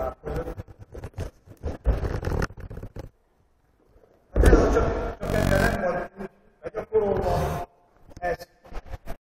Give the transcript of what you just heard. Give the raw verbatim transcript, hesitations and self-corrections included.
Adesso ciò, ciò che andremo è già pure un po'.